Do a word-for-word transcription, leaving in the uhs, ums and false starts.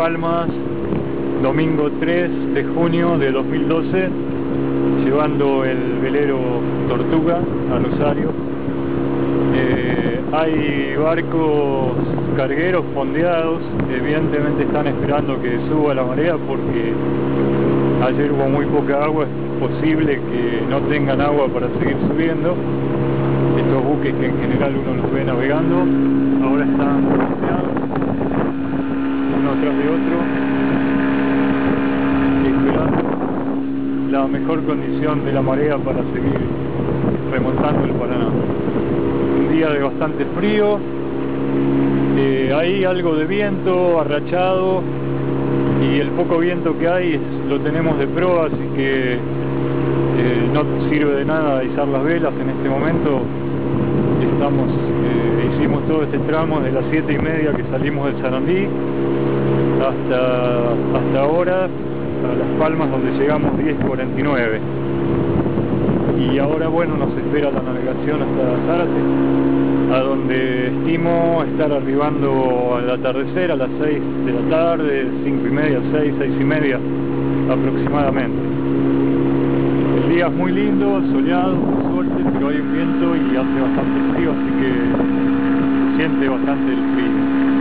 Palmas, domingo tres de junio de dos mil doce, llevando el velero Tortuga a Rosario. Eh, hay barcos cargueros fondeados, evidentemente están esperando que suba la marea porque ayer hubo muy poca agua, es posible que no tengan agua para seguir subiendo. Estos buques que en general uno los ve navegando, ahora están fondeados, uno tras de otro, esperando la mejor condición de la marea para seguir remontando el Paraná. Un día de bastante frío, eh, hay algo de viento arrachado y el poco viento que hay es, lo tenemos de proa, así que eh, no sirve de nada izar las velas en este momento. Estamos, eh, hicimos todo este tramo de las siete y media que salimos del Sarandí hasta, hasta ahora a Las Palmas, donde llegamos diez cuarenta y nueve. Y ahora, bueno, nos espera la navegación hasta Zárate, a donde estimo estar arribando al atardecer a las seis de la tarde, cinco y media, seis, seis y media aproximadamente. El día es muy lindo, soleado, por suerte, pero hay un viento y hace bastante frío, así que se siente bastante el frío.